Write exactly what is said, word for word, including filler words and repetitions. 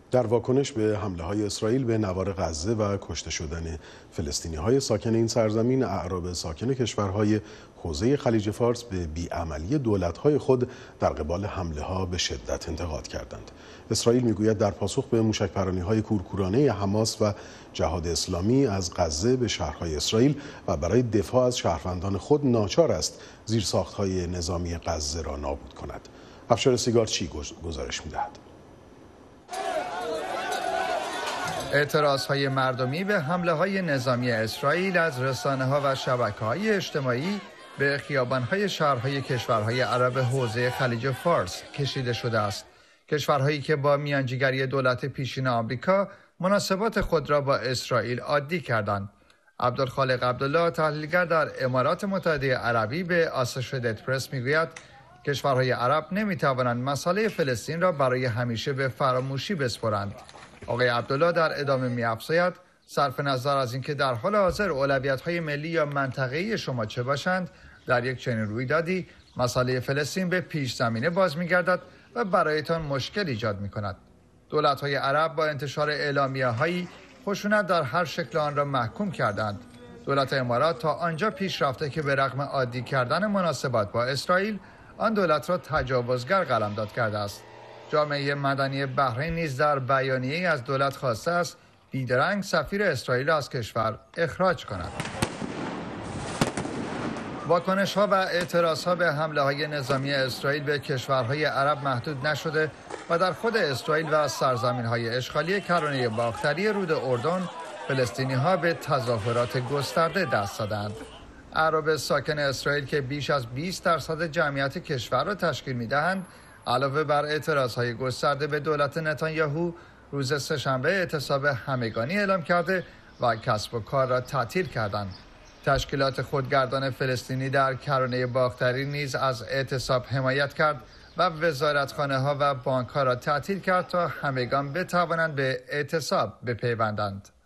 در واکنش به حمله‌های اسرائیل به نوار غزه و کشته شدن فلسطینی‌های ساکن این سرزمین، اعراب ساکن کشورهای حوزه خلیج فارس به بیعملی دولت‌های خود در قبال حمله‌ها به شدت انتقاد کردند. اسرائیل می‌گوید در پاسخ به موشک‌پرانی‌های کورکورانه حماس و جهاد اسلامی از غزه به شهرهای اسرائیل و برای دفاع از شهروندان خود ناچار است زیرساخت‌های نظامی غزه را نابود کند. افشار سیگارچی گزارش می‌دهد. اعتراضهای مردمی به حمله‌های نظامی اسرائیل از رسانه‌ها و شبکه‌های اجتماعی به خیابان‌های شهرهای کشورهای عرب حوزه خلیج فارس کشیده شده است. کشورهایی که با میانجیگری دولت پیشین آمریکا مناسبات خود را با اسرائیل عادی کردند. عبدالخالق عبدالله، تحلیلگر در امارات متحده عربی، به آسوشییتد پرس میگوید کشورهای عرب نمی‌توانند مسئله فلسطین را برای همیشه به فراموشی بسپارند. آقای عبدالله در ادامه می‌افزاید صرف نظر از اینکه در حال حاضر اولویت‌های ملی یا منطقه‌ای شما چه باشند، در یک چنین رویدادی مسئله فلسطین به پیش زمینه باز می‌گردد و برایتان مشکل ایجاد می‌کند. دولت‌های عرب با انتشار اعلامیه‌هایی خشونت در هر شکل آن را محکوم کردند. دولت امارات تا آنجا پیش رفته که به رغم عادی کردن مناسبات با اسرائیل، آن دولت را تجاوزگر قلمداد کرده است. جامعه مدنی بحرین نیز در بیانیه‌ای از دولت خواسته است بیدرنگ سفیر اسرائیل از کشور اخراج کند. واکنش‌ها و اعتراض‌ها به حمله‌های نظامی اسرائیل به کشورهای عرب محدود نشده و در خود اسرائیل و سرزمین‌های اشغالی کرانه باختری رود اردن، فلسطینی‌ها به تظاهرات گسترده دست دادند. اعراب ساکن اسرائیل که بیش از بیست درصد جمعیت کشور را تشکیل می‌دهند، علاوه بر اعتراضهای گسترده به دولت نتانیاهو، روز سه‌شنبه اعتصاب همگانی اعلام کرده و کسب و کار را تعطیل کردند. تشکیلات خودگردان فلسطینی در کرانه باختری نیز از اعتصاب حمایت کرد و وزارتخانه‌ها و بانک‌ها را تعطیل کرد تا همگان بتوانند به اعتصاب بپیوندند.